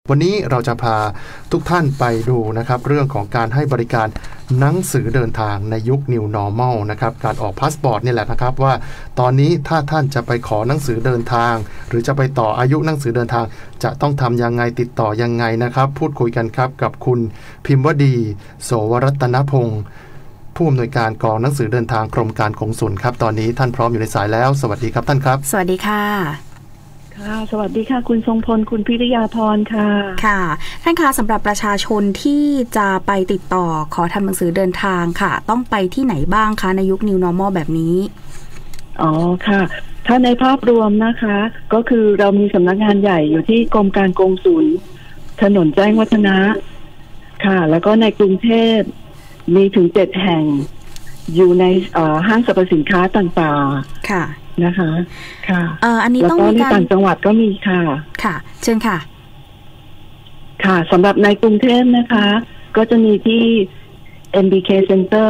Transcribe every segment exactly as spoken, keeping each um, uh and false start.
วันนี้เราจะพาทุกท่านไปดูนะครับเรื่องของการให้บริการหนังสือเดินทางในยุค New Normal นะครับการออกพาสปอร์ตนี่แหละนะครับว่าตอนนี้ถ้าท่านจะไปขอหนังสือเดินทางหรือจะไปต่ออายุหนังสือเดินทางจะต้องทำยังไงติดต่อยังไงนะครับพูดคุยกันครับกับคุณพิมพ์วดีโสวรัตนพงศ์ผู้อำนวยการกองหนังสือเดินทางกรมการกงสุลครับตอนนี้ท่านพร้อมอยู่ในสายแล้วสวัสดีครับท่านครับสวัสดีค่ะค่ะสวัสดีค่ะคุณทรงพลคุณพิริยาพรค่ะค่ะท่านคะสำหรับประชาชนที่จะไปติดต่อขอทำหนังสือเดินทางค่ะต้องไปที่ไหนบ้างคะในยุค New Normal แบบนี้อ๋อค่ะถ้าในภาพรวมนะคะก็คือเรามีสำนักงานใหญ่อยู่ที่กรมการกงสุลถนนแจ้งวัฒนะค่ะแล้วก็ในกรุงเทพมีถึงเจ็ดแห่งอยู่ในห้างสรรพสินค้าต่างๆค่ะนะคะค่ะเอ่ออันนี้ต้องมีการต่างจังหวัดก็มีค่ะค่ะเชิญค่ะค่ะสำหรับในกรุงเทพนะคะก็จะมีที่ เอ็ม บี เค Center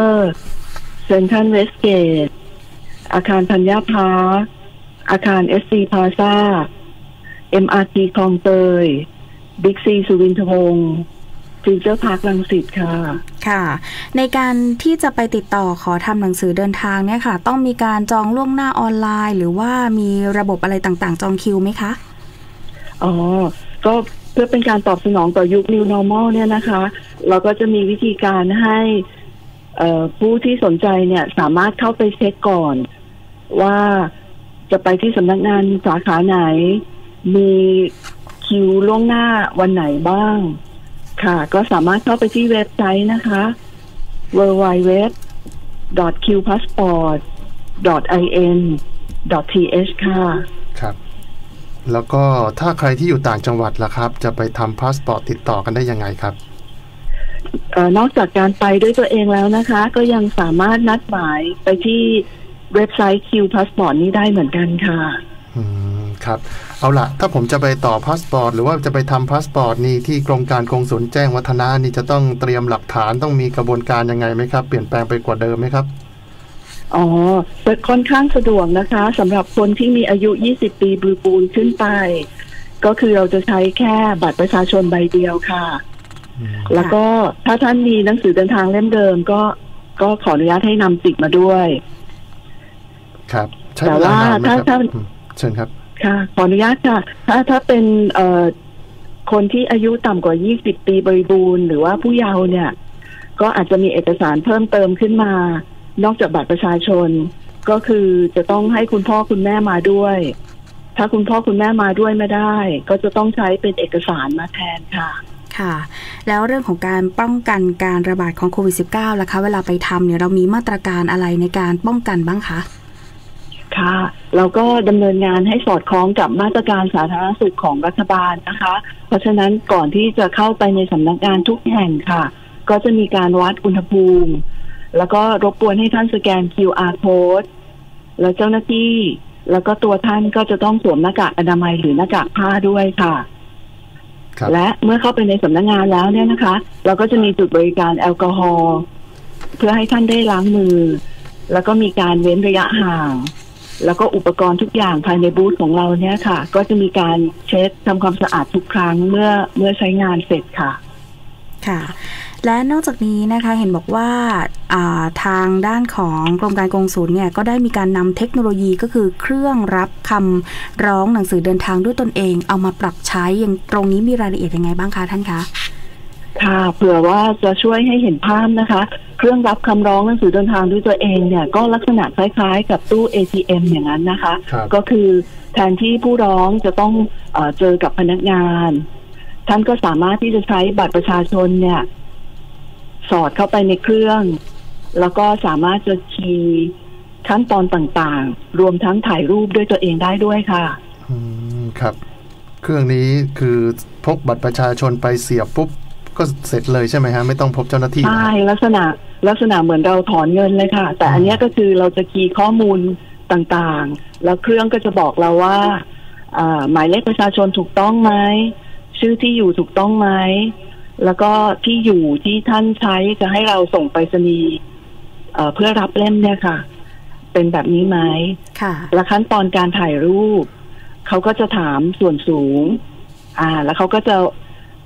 Central Westgate อาคารธัญพาร์คอาคาร เอส ซี Plaza เอ็ม อาร์ ที คลองเตย Big C สุวินทวงศ์ฟิวเจอร์พาร์ครังสิตค่ะค่ะในการที่จะไปติดต่อขอทำหนังสือเดินทางเนี่ยค่ะต้องมีการจองล่วงหน้าออนไลน์หรือว่ามีระบบอะไรต่างๆจองคิวไหมคะอ๋อก็เพื่อเป็นการตอบสนองต่อยุค New Normal เนี่ยนะคะเราก็จะมีวิธีการให้ผู้ที่สนใจเนี่ยสามารถเข้าไปเช็คก่อนว่าจะไปที่สำนักงานสาขาไหนมีคิวล่วงหน้าวันไหนบ้างค่ะก็สามารถเข้าไปที่เว็บไซต์นะคะ ดับเบิลยู ดับเบิลยู ดับเบิลยู ดอท คิว พาสปอร์ต ดอท ไอ เอ็น ดอท ที เอช ค่ะครับแล้วก็ถ้าใครที่อยู่ต่างจังหวัดล่ะครับจะไปทำพาสปอร์ตติดต่อกันได้ยังไงครับเอ่อนอกจากการไปด้วยตัวเองแล้วนะคะก็ยังสามารถนัดหมายไปที่เว็บไซต์ Q Passport นี้ได้เหมือนกันค่ะอืมครับเอาล่ะถ้าผมจะไปต่อพาสปอร์ตหรือว่าจะไปทำพาสปอร์ตนี่ที่กรมการกงสุลแจ้งวัฒนะนี่จะต้องเตรียมหลักฐานต้องมีกระบวนการยังไงไหมครับเปลี่ยนแปลงไปกว่าเดิมไหมครับอ๋อค่อนข้างสะดวกนะคะสำหรับคนที่มีอายุยี่สิบปีบริบูรณ์ขึ้นไปก็คือเราจะใช้แค่บัตรประชาชนใบเดียวค่ะแล้วก็ถ้าท่านมีหนังสือเดินทางเล่มเดิมก็ก็ขออนุญาตให้นำติดมาด้วยครับแต่ว่าถ้าถ้าเชิญครับค่ะขออนุญาตค่ะถ้าถ้าเป็นเอ่อคนที่อายุต่ำกว่ายี่สิบปีบริบูรณ์หรือว่าผู้เยาว์เนี่ยก็อาจจะมีเอกสารเพิ่มเติมขึ้นมานอกจากบัตรประชาชนก็คือจะต้องให้คุณพ่อคุณแม่มาด้วยถ้าคุณพ่อคุณแม่มาด้วยไม่ได้ก็จะต้องใช้เป็นเอกสารมาแทนค่ะค่ะแล้วเรื่องของการป้องกันการระบาดของโควิด สิบเก้า ล่ะคะเวลาไปทำเนี่ยเรามีมาตรการอะไรในการป้องกันบ้างคะค่ะเราก็ดำเนินงานให้สอดคล้องกับมาตรการสาธารณสุขของรัฐบาลนะคะเพราะฉะนั้นก่อนที่จะเข้าไปในสำนักงานทุกแห่งค่ะก็จะมีการวัดอุณหภูมิแล้วก็รบกวนให้ท่านสแกน คิว อาร์ Code แล้วเจ้าหน้าที่แล้วก็ตัวท่านก็จะต้องสวมหน้ากากอนามัยหรือหน้ากากผ้าด้วยค่ะและเมื่อเข้าไปในสำนักงานแล้วเนี่ยนะคะเราก็จะมีจุดบริการแอลกอฮอล์เพื่อให้ท่านได้ล้างมือแล้วก็มีการเว้นระยะห่างแล้วก็อุปกรณ์ทุกอย่างภายในบูธของเราเนี่ยค่ะก็จะมีการเช็ดทำความสะอาดทุกครั้งเมื่อเมื่อใช้งานเสร็จค่ะค่ะและนอกจากนี้นะคะเห็นบอกว่าทางด้านของกรมการกงสุลเนี่ยก็ได้มีการนำเทคโนโลยีก็คือเครื่องรับคำร้องหนังสือเดินทางด้วยตนเองเอามาปรับใช้อย่างตรงนี้มีรายละเอียดยังไงบ้างคะท่านคะค่ะเผื่อว่าจะช่วยให้เห็นภาพนะคะเครื่องรับคำร้องหนังสือเดินทางด้วยตัวเองเนี่ยก็ลักษณะคล้ายๆกับตู้ เอ ที เอ็ม อย่างนั้นนะคะก็คือแทนที่ผู้ร้องจะต้องเอ่อเจอกับพนักงานท่านก็สามารถที่จะใช้บัตรประชาชนเนี่ยสอดเข้าไปในเครื่องแล้วก็สามารถจะคีย์ขั้นตอนต่างๆรวมทั้งถ่ายรูปด้วยตัวเองได้ด้วยค่ะอืมครับเครื่องนี้คือพกบัตรประชาชนไปเสียบปุ๊บก็เสร็จเลยใช่ไหมฮะไม่ต้องพบเจ้าหน้าที่ใช่ลักษณะลักษณะเหมือนเราถอนเงินเลยค่ะแต่อันนี้ก็คือเราจะคีย์ข้อมูลต่างๆแล้วเครื่องก็จะบอกเราว่าหมายเลขประชาชนถูกต้องไหมชื่อที่อยู่ถูกต้องไหมแล้วก็ที่อยู่ที่ท่านใช้จะให้เราส่งไปรษณีย์เอ่อเพื่อรับเล่มเนี่ยค่ะเป็นแบบนี้ไหมค่ะและขั้นตอนการถ่ายรูปเขาก็จะถามส่วนสูงอ่าแล้วเขาก็จะ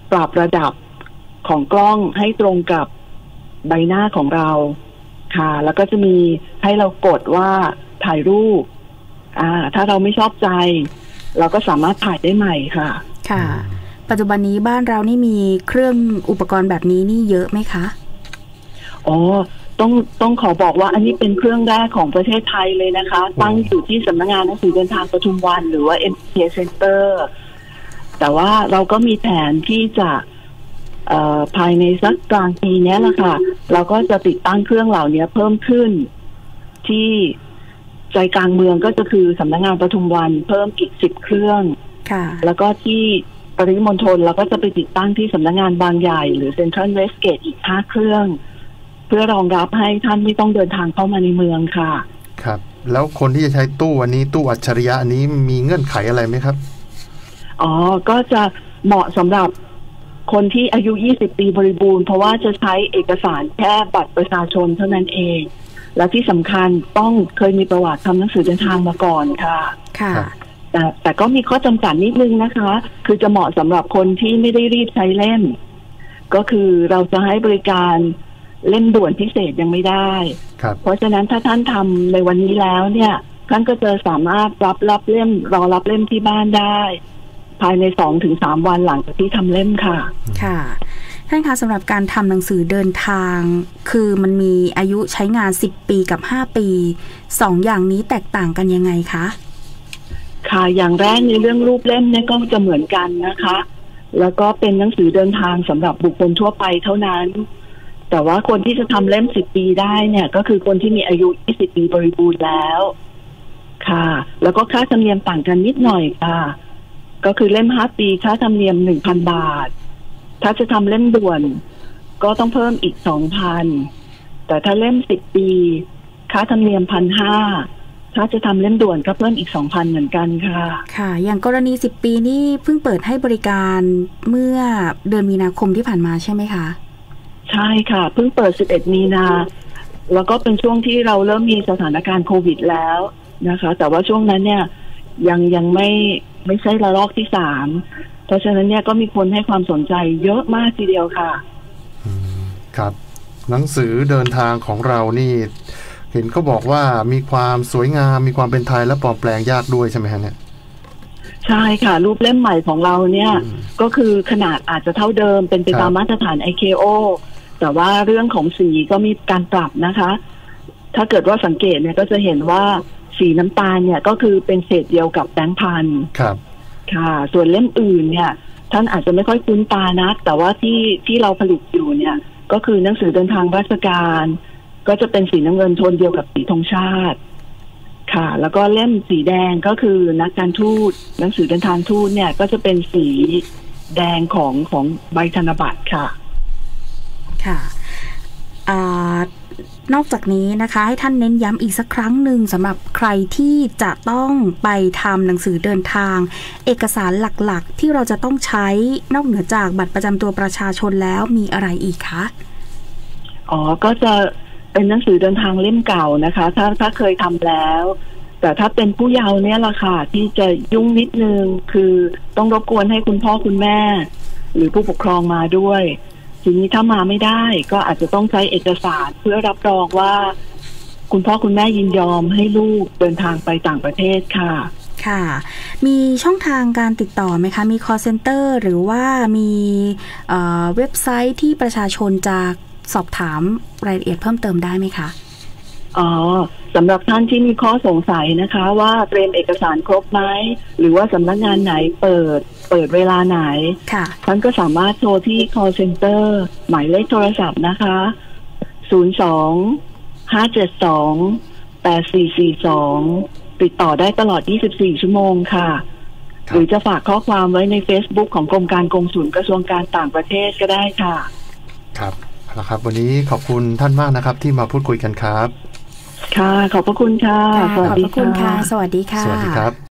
ปรับระดับของกล้องให้ตรงกับใบหน้าของเราค่ะแล้วก็จะมีให้เรากดว่าถ่ายรูปอ่าถ้าเราไม่ชอบใจเราก็สามารถถ่ายได้ใหม่ค่ะค่ะปัจจุบันนี้บ้านเรานี่มีเครื่องอุปกรณ์แบบนี้นี่เยอะไหมคะอ๋อต้องต้องขอบอกว่าอันนี้เป็นเครื่องแรกของประเทศไทยเลยนะคะตั้งอยู่ที่สำนักงานหนังสือเดินทางปทุมวันหรือว่า เอ็ม เค Center แต่ว่าเราก็มีแผนที่จะภายในสักกลางปีนี้แหละค่ะเราก็จะติดตั้งเครื่องเหล่านี้เพิ่มขึ้นที่ใจกลางเมืองก็จะคือสำนักงานปทุมวันเพิ่มอีกสิบเครื่องค่ะแล้วก็ที่ปริมณฑลเราก็จะไปติดตั้งที่สำนักงานบางใหญ่หรือเซ็นทรัลเวสเกตอีกห้าเครื่องเพื่อรองรับให้ท่านไม่ต้องเดินทางเข้ามาในเมืองค่ะครับแล้วคนที่จะใช้ตู้อันนี้ตู้อัจฉริยะอันนี้มีเงื่อนไขอะไรไหมครับอ๋อก็จะเหมาะสำหรับคนที่อายุยี่สิบปีบริบูรณ์เพราะว่าจะใช้เอกสารแค่บัตรประชาชนเท่านั้นเองและที่สำคัญต้องเคยมีประวัติทำหนังสือเดินทางมาก่อนค่ะค่ะแต่แต่ก็มีข้อจำกัดนิดนึงนะคะคือจะเหมาะสำหรับคนที่ไม่ได้รีบใช้เล่มก็คือเราจะให้บริการเล่มด่วนพิเศษยังไม่ได้เพราะฉะนั้นถ้าท่านทำในวันนี้แล้วเนี่ยท่านก็จะสามารถรับรับเล่มรอรับเล่มที่บ้านได้ภายในสองถึงสามวันหลังจากที่ทำเล่มค่ะค่ะท่านคะสำหรับการทำหนังสือเดินทางคือมันมีอายุใช้งานสิบปีกับห้าปีสองอย่างนี้แตกต่างกันยังไงคะค่ะอย่างแรกในเรื่องรูปเล่มเนี่ยก็จะเหมือนกันนะคะแล้วก็เป็นหนังสือเดินทางสำหรับบุคคลทั่วไปเท่านั้นแต่ว่าคนที่จะทำเล่มสิบปีได้เนี่ยก็คือคนที่มีอายุยี่สิบปีบริบูรณ์แล้วค่ะแล้วก็ค่าธรรมเนียมต่างกันนิดหน่อยค่ะก็คือเล่มห้าปีค่าธรรมเนียม หนึ่งพัน บาทถ้าจะทำเล่มด่วนก็ต้องเพิ่มอีก สองพัน แต่ถ้าเล่มสิบปีค่าธรรมเนียม หนึ่งพันห้าร้อย ถ้าจะทำเล่มด่วนก็เพิ่มอีก สองพัน เหมือนกันค่ะค่ะอย่างกรณีสิบปีนี่เพิ่งเปิดให้บริการเมื่อเดือนมีนาคมที่ผ่านมาใช่ไหมคะใช่ค่ะเพิ่งเปิดสิบเอ็ดมีนาแล้วก็เป็นช่วงที่เราเริ่มมีสถานการณ์โควิดแล้วนะคะแต่ว่าช่วงนั้นเนี่ยยังยังไม่ไม่ใช่ระลอกที่สามเพราะฉะนั้นเนี่ยก็มีคนให้ความสนใจเยอะมากทีเดียวค่ะครับหนังสือเดินทางของเรานี่เห็นเขาบอกว่ามีความสวยงามมีความเป็นไทยและปลอมแปลงยากด้วยใช่ไหมฮะเนี่ยใช่ค่ะรูปเล่มใหม่ของเราเนี่ยก็คือขนาดอาจจะเท่าเดิมเป็นไปตามมาตรฐาน ไอ เค โอ แต่ว่าเรื่องของสีก็มีการปรับนะคะถ้าเกิดว่าสังเกตเนี่ยก็จะเห็นว่าสีน้ำตาลเนี่ยก็คือเป็นเศษเดียวกับแบงค์พันครับค่ะส่วนเล่มอื่นเนี่ยท่านอาจจะไม่ค่อยคุ้นตานักแต่ว่าที่ที่เราผลิตอยู่เนี่ยก็คือหนังสือเดินทางราชการก็จะเป็นสีน้ำเงินโทนเดียวกับสีธงชาติค่ะแล้วก็เล่มสีแดงก็คือนักการทูตหนังสือเดินทางทูตเนี่ยก็จะเป็นสีแดงของของใบธนบัตรค่ะค่ะอ่านอกจากนี้นะคะให้ท่านเน้นย้ำอีกสักครั้งหนึ่งสำหรับใครที่จะต้องไปทำหนังสือเดินทางเอกสารหลักๆที่เราจะต้องใช้นอกเหนือจากบัตรประจำตัวประชาชนแล้วมีอะไรอีกคะอ๋อก็จะเป็นหนังสือเดินทางเล่มเก่านะคะถ้าถ้าเคยทำแล้วแต่ถ้าเป็นผู้เยาว์เนี่ยล่ะค่ะที่จะยุ่งนิดนึงคือต้องรบกวนให้คุณพ่อคุณแม่หรือผู้ปกครองมาด้วยทีนี้ถ้ามาไม่ได้ก็อาจจะต้องใช้เอกสารเพื่อรับรองว่าคุณพ่อคุณแม่ยินยอมให้ลูกเดินทางไปต่างประเทศค่ะค่ะมีช่องทางการติดต่อไหมคะมี call center หรือว่ามีเอ่อเว็บไซต์ที่ประชาชนจะสอบถามรายละเอียดเพิ่มเติมได้ไหมคะอ๋อสำหรับท่านที่มีข้อสงสัยนะคะว่าเตรียมเอกสารครบไหมหรือว่าสำนักงานไหนเปิดเปิดเวลาไหนค่ะท่านก็สามารถโทรที่ call center หมายเลขโทรศัพท์นะคะศูนย์ สอง ห้า เจ็ด สอง แปด สี่ สี่ สองติดต่อได้ตลอดยี่สิบสี่ชั่วโมงค่ะหรือจะฝากข้อความไว้ใน Facebook ของกรมการกงสุลกระทรวงการต่างประเทศก็ได้ค่ะครับนะครับวันนี้ขอบคุณท่านมากนะครับที่มาพูดคุยกันครับค่ะขอบพระคุณค่ะสวัสดีค่ะสวัสดีค่ะสวัสดีครับ